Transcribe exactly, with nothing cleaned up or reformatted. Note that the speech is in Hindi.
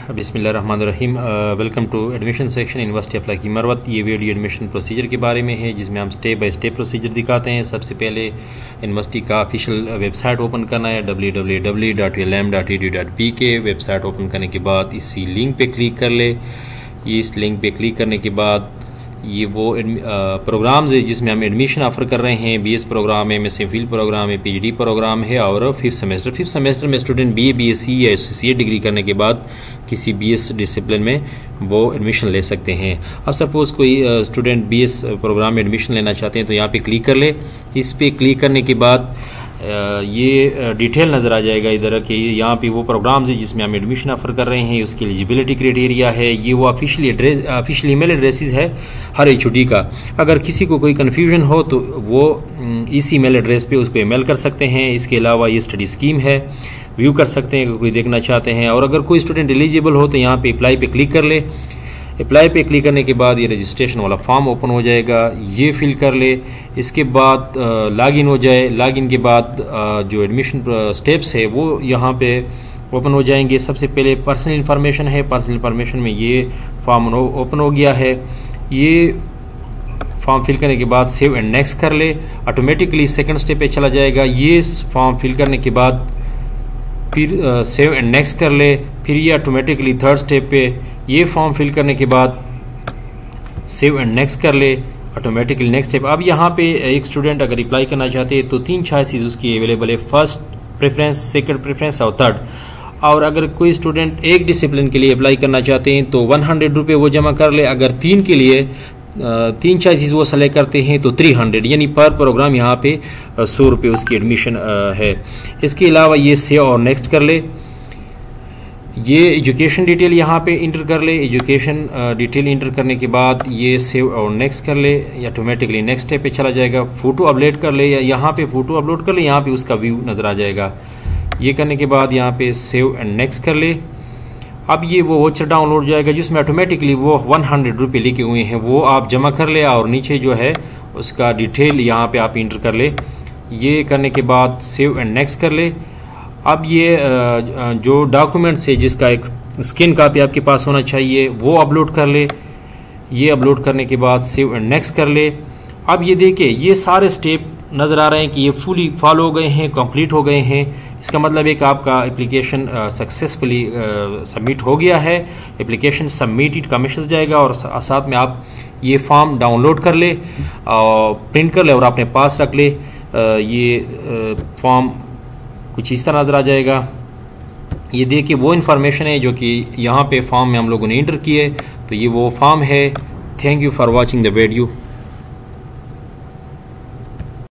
बिस्मिल्लाहिर्रहमानिर्रहीम। Welcome to admission section university of Lakki Marwat. ये वीडियो एडमिशन प्रोसीजर के बारे में है जिसमें हम स्टेप बाय स्टेप प्रोसीजर दिखाते हैं। सबसे पहले यूनिवर्सिटी का ऑफिशियल वेबसाइट ओपन करना है W W W dot L M dot E D dot P K. Website open करने के बाद इसी लिंक पे क्लिक कर ले। ये इस लिंक पे क्लिक करने के बाद ये वो प्रोग्राम्स है जिसमें हम एडमिशन ऑफ़र कर रहे हैं। बीएस प्रोग्राम है, एमएस एमफिल प्रोग्राम है, पीएचडी प्रोग्राम है और फिफ्थ सेमेस्टर फिफ्थ सेमेस्टर में स्टूडेंट बीए, बीएससी या एसोसिएट डिग्री करने के बाद किसी बीएस डिसिप्लिन में वो एडमिशन ले सकते हैं। अब सपोज़ कोई स्टूडेंट बीएस प्रोग्राम में एडमिशन लेना चाहते हैं तो यहाँ पे क्लिक कर ले। इस पे क्लिक करने के बाद ये डिटेल नज़र आ जाएगा इधर कि यहाँ पे वो प्रोग्राम्स है जिसमें हम एडमिशन ऑफ़र कर रहे हैं, उसकी एलिजिबिलिटी क्राइटेरिया है, ये वो official address official email addresses है हर एचओडी का। अगर किसी को कोई कन्फ्यूजन हो तो वो इस ईमेल एड्रेस पे उसको ईमेल कर सकते हैं। इसके अलावा ये स्टडी स्कीम है, व्यू कर सकते हैं अगर कोई देखना चाहते हैं। और अगर कोई स्टूडेंट एलिजिबल हो तो यहाँ पे अप्लाई पे क्लिक कर ले। अप्लाई पे क्लिक करने के बाद ये रजिस्ट्रेशन वाला फॉर्म ओपन हो जाएगा, ये फिल कर ले। इसके बाद लॉगिन हो जाए। लॉगिन के बाद जो एडमिशन स्टेप्स है वो यहाँ पे ओपन हो जाएंगे। सबसे पहले पर्सनल इन्फॉर्मेशन है। पर्सनल इन्फॉर्मेशन में ये फॉर्म ओपन हो गया है। ये फॉर्म फिल करने के बाद सेव एंड नेक्स्ट कर ले। ऑटोमेटिकली सेकंड स्टेप पे चला जाएगा। ये फॉर्म फिल करने के बाद फिर सेव एंड नेक्स्ट कर ले। फिर ये ऑटोमेटिकली थर्ड स्टेप पे ये फॉर्म फिल करने के बाद सेव एंड नेक्स्ट कर ले। Automatically next step. अब यहाँ पे एक स्टूडेंट अगर अप्लाई करना चाहते हैं तो तीन चॉइसेस उसकी अवेलेबल है, फर्स्ट प्रेफरेंस, सेकंड प्रेफरेंस और थर्ड। और अगर कोई स्टूडेंट एक डिसिप्लिन के लिए अप्लाई करना चाहते हैं तो वन हंड्रेड रुपये वो जमा कर ले। अगर तीन के लिए तीन चॉइसेस वो सेलेक्ट करते हैं तो थ्री हंड्रेड, यानी पर प्रोग्राम यहाँ पे सौ रुपये उसकी एडमिशन है। इसके अलावा ये सेव और नेक्स्ट कर ले। ये एजुकेशन डिटेल यहाँ पे इंटर कर ले। एजुकेशन डिटेल इंटर करने के बाद ये सेव और नेक्स्ट कर ले। ऑटोमेटिकली नेक्स्ट स्टेप पे चला जाएगा। फ़ोटो अपलोड कर ले, या यहाँ पे फ़ोटो अपलोड कर ले, यहाँ पे उसका व्यू नज़र आ जाएगा। ये करने के बाद यहाँ पे सेव एंड नेक्स्ट कर ले। अब ये वो वाउचर डाउनलोड जाएगा जिसमें ऑटोमेटिकली वो वन हंड्रेड रुपये लिखे हुए हैं, वो आप जमा कर ले और नीचे जो है उसका डिटेल यहाँ पे आप इंटर कर ले। ये करने के बाद सेव एंड नेक्स्ट कर ले। अब ये जो डॉक्यूमेंट्स है जिसका एक स्कैन कापी आपके पास होना चाहिए वो अपलोड कर ले। ये अपलोड करने के बाद सेव एंड नेक्स्ट कर ले। अब ये देखिए ये सारे स्टेप नज़र आ रहे हैं कि ये फुली फॉलो हो गए हैं, कंप्लीट हो गए हैं। इसका मतलब है कि आपका एप्लीकेशन सक्सेसफुली सबमिट हो गया है। एप्लीकेशन सबमिटेड का मैसेज जाएगा और साथ में आप ये फॉर्म डाउनलोड कर ले और प्रिंट कर ले और अपने पास रख ले। ये फॉर्म कुछ इस तरह नजर आ जाएगा। ये देखिए वो इन्फॉर्मेशन है जो कि यहाँ पे फॉर्म में हम लोगों ने इंटर किए, तो ये वो फॉर्म है। Thank you for watching the video.